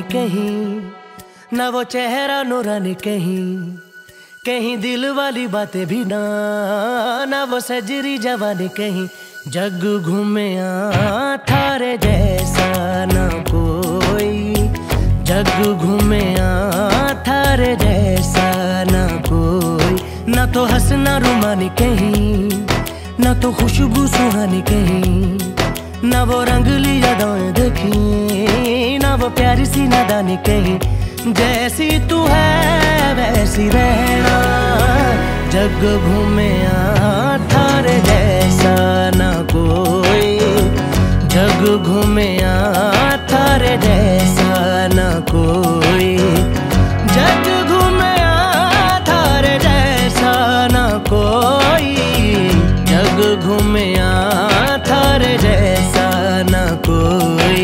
कहीं, ना वो चेहरा नूरानी कहीं, कहीं दिल वाली बातें भी ना वो सजरी जवानी कहीं। जग घूमे थारे जैसा ना कोई, जग घूमे थारे जैसा ना कोई। ना तो हंसना रुमानी कहीं, ना तो खुशबू सुहानी कहीं, ना वो रंगली यादें देखी, ना वो प्यारी सी नादानी कहीं। जैसी तू है वैसी रहना, जग घूमे थारे जैसा ना कोई, जग घूमे थारे जैसा ना कोई, जग घूमे थारे जैसा ना कोई, जग घूमे थारे जैसा ना कोई।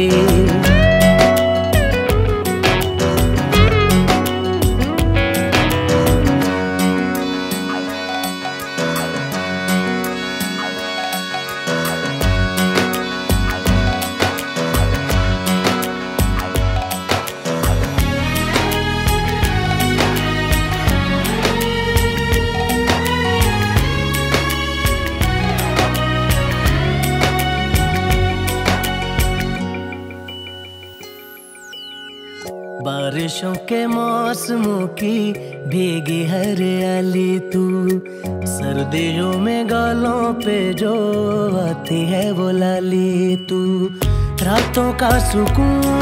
बारिशों के मौसमों की भीगी हरियाली तू, सर्दियों में गालों पे जो आती है वो लाली तू। रातों का सुकून,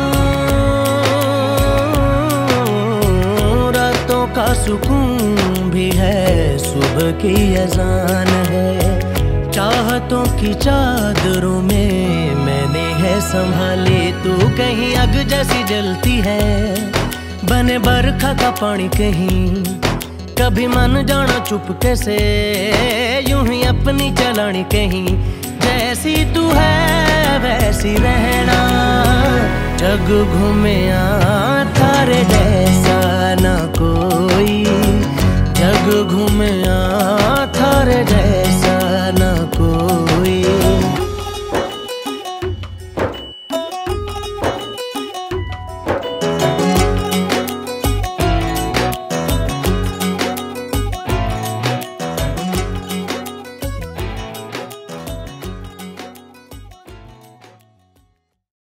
रातों का सुकून भी है, सुबह की अजान है। चाहतों की चादरों में मैंने है संभाली तू, कहीं आग जैसी जलती है, बने बरखा का पानी कहीं। कभी मन जाना चुपके से, यूं ही अपनी चलानी कहीं। जैसी तू है वैसी रहना, जग घूमे